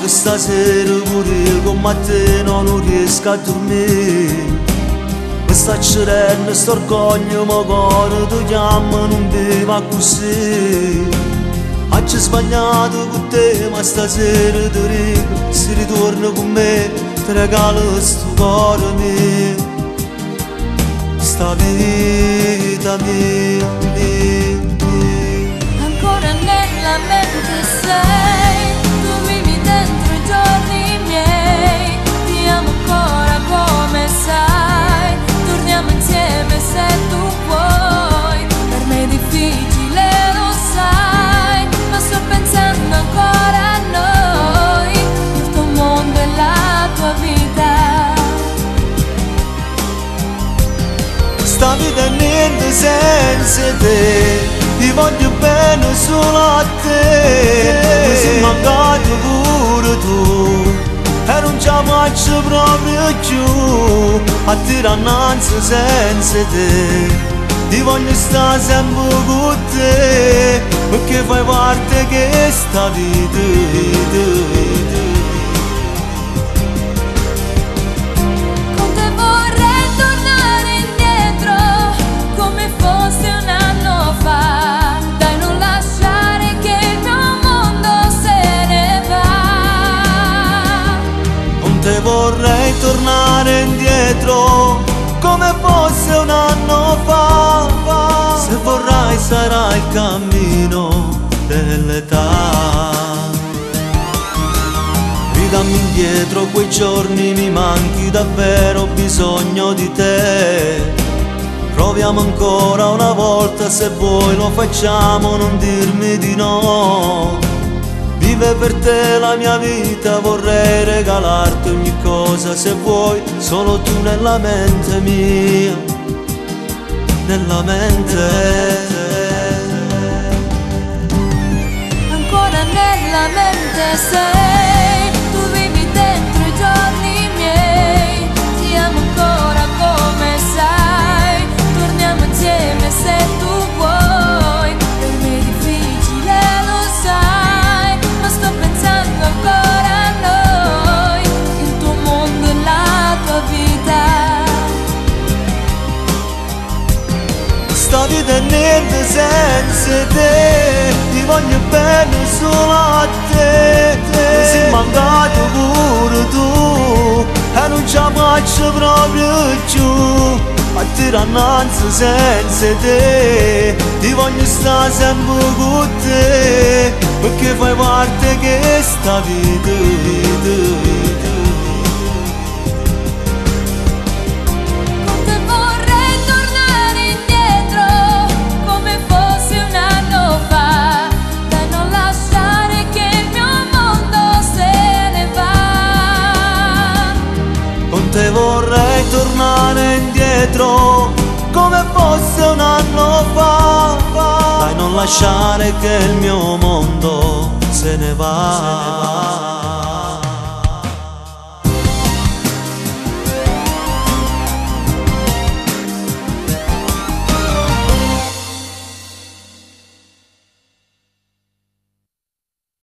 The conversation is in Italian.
che stasera pure io con te non riesco a dormire. Mi sta cerendo st'orgoglio, ma cuore ti chiama, non viva così. Oggi sbagliato con te, ma stasera ti dico, se ritorna con me, ti regalo sto cuore mio. Sta vita mia, ancora nella mente sei, tu vivi dentro i giorni miei. Ti amo ancora come sai, torniamo insieme se tu vuoi. Per me è difficile, lo sai, ma sto pensando ancora a noi. Il tuo mondo e la tua vita. Sta vita è niente senza te, ti voglio bene solo a te. Mi sei mancato pure tu e non ci faccio proprio più a tirare innanzi senza te. Ti voglio stare sempre con te, perché fai parte che sta vita. Vorrei tornare indietro come fosse un anno fa. Se vorrai sarà il cammino dell'età. Ridammi indietro quei giorni, mi manchi davvero, ho bisogno di te. Proviamo ancora una volta, se vuoi lo facciamo, non dirmi di no. Vive per te la mia vita, vorrei regalarti ogni cosa, se vuoi, solo tu nella mente mia, nella mente. Ancora nella mente sei, tu vivi dentro i giorni miei. Ti amo ancora come sai, torniamo insieme se tu vuoi. Per me è difficile, lo sai, sto pensando ancora a noi, il tuo mondo e la tua vita. Sta vita è niente senza te, ti voglio bene solo a te. Mi sei mancato pure tu e non ci faccio proprio più a tirare innanzi senza te. Ti voglio stare sempre con te, perché fai parte che sta vita. Con te vorrei tornare indietro come fosse un anno fa. Dai, non lasciare che il mio mondo se ne va. Con te vorrei tornare indietro come fosse un anno fa. Dai, non lasciare che il mio mondo se ne va.